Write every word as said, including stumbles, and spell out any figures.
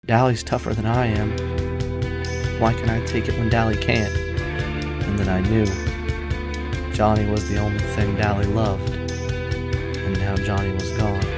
Dally's tougher than I am. Why can I take it when Dally can't? And then I knew Johnny was the only thing Dally loved, and now Johnny was gone.